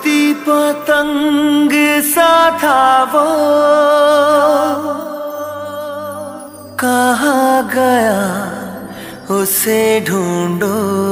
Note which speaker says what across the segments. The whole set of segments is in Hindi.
Speaker 1: उड़ती पतंग सा था वो, कहाँ गया उसे ढूंढो।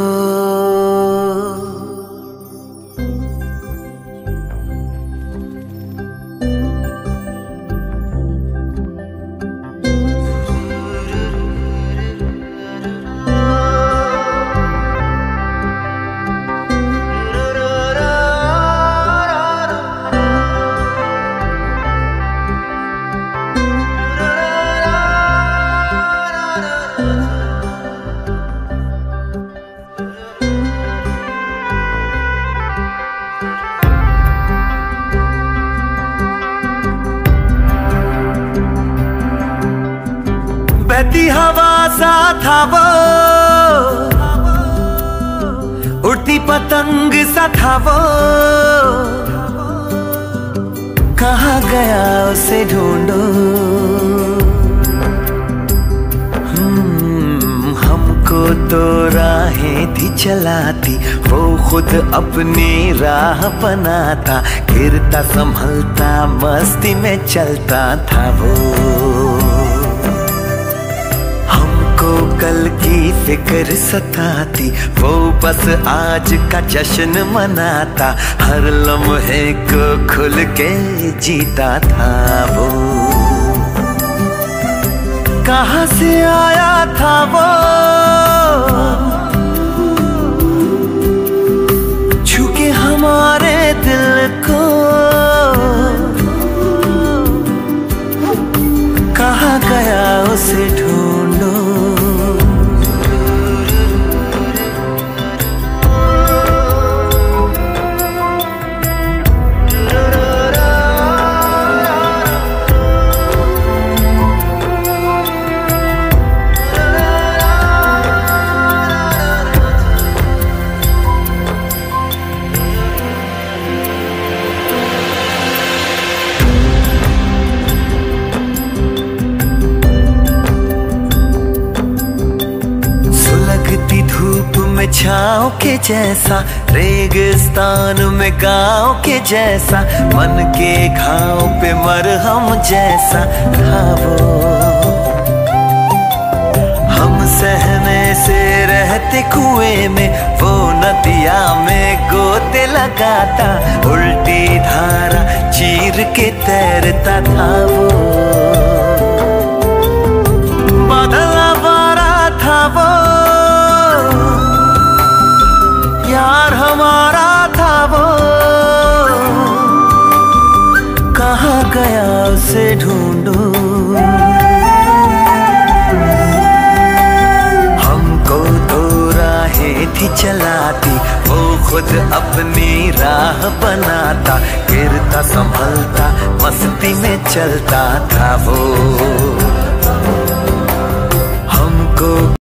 Speaker 1: बहती हवा सा था वो, उड़ती पतंग सा था वो, कहाँ गया उसे ढूंढो। हमको तो राहें थी चलाती, वो खुद अपनी राह बनाता, गिरता संभलता मस्ती में चलता था वो। कल की फिक्र सताती, वो बस आज का जश्न मनाता, हर लम्हे को खुल के जीता था वो। कहाँ से आया था वो, छू के हमारे दिल को, कहाँ गया उसे ढूंढो। धूप में छाँव के जैसा, रेगिस्तान में गाँव के जैसा, मन के घाव पे मरहम जैसा था वो। हम सहने से रहते कुएं में, वो नदिया में गोते लगाता, उल्टी धारा चीर के तैरता था वो। बादल आवारा था वो, यार हमारा था वो, कहाँ गया उसे ढूंढो। हमको तो राहें थी चलाती, वो खुद अपनी राह बनाता, गिरता संभलता मस्ती में चलता था वो। हमको